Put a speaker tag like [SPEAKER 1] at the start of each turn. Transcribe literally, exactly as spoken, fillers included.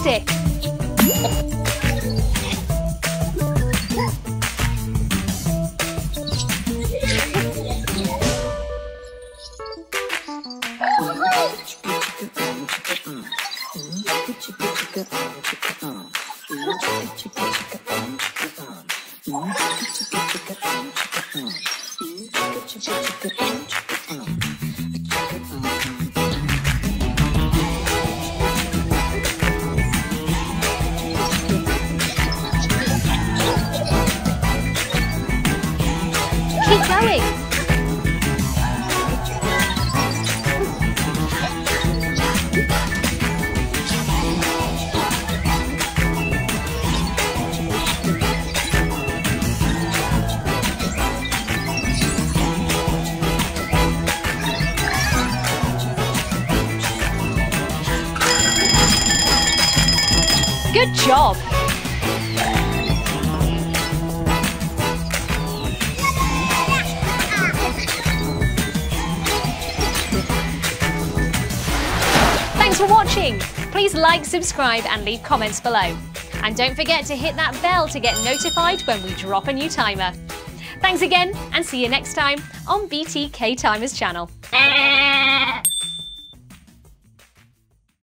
[SPEAKER 1] stick. Keep going. Good job! Thanks for watching! Please like, subscribe and leave comments below. And don't forget to hit that bell to get notified when we drop a new timer. Thanks again and see you next time on B T K Timers channel.